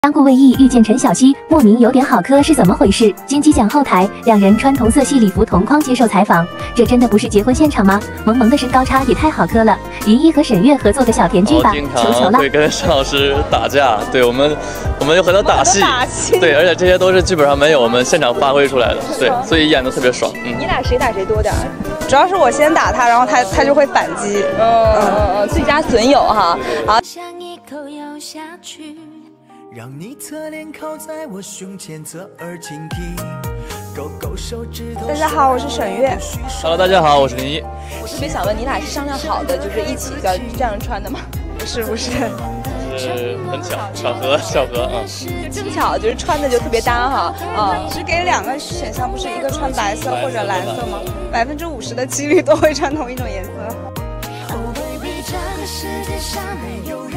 当顾魏烨遇见陈小希，莫名有点好磕，是怎么回事？金鸡奖后台，两人穿同色系礼服同框接受采访，这真的不是结婚现场吗？萌萌的身高差也太好磕了。林一和沈月合作个小甜剧吧，求求了。 会跟沈老师打架，对我们有很多打戏，对，而且这些都是基本上没有我们现场发挥出来的，对，所以演得特别爽。 你俩谁打谁多点？ 主要是我先打他，然后他就会反击。 最佳损友哈。好。 让你侧脸靠在我胸前，侧耳倾听，勾勾手指头。 大家好，我是沈月。 Hello， 大家好，我是林一。 我特别想问，你俩是商量好的，就是一起要这样穿的吗？ 不是， 是很巧合啊。 就正巧就是穿的就特别搭哈啊。 只给两个选项，不是一个穿白色或者蓝色吗？50%的几率都会穿同一种颜色。